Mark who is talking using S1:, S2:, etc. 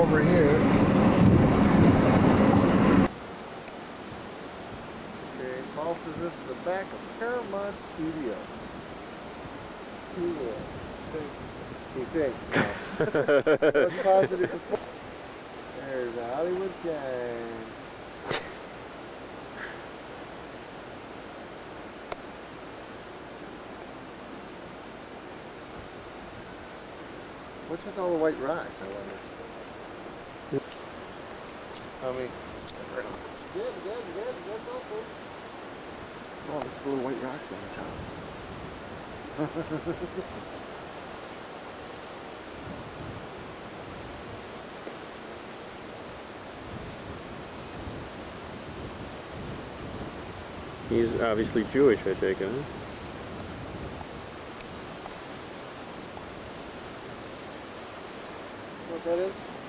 S1: over here. Okay, Paul says this is the back of Paramount Studios. Cool. You think? What positive before? There's a Hollywood sign. What's with all the white rocks, I wonder? I mean, good, that's awful. Oh, look at the little white rocks on the top.
S2: He's obviously Jewish, I take it, huh?
S1: What that is?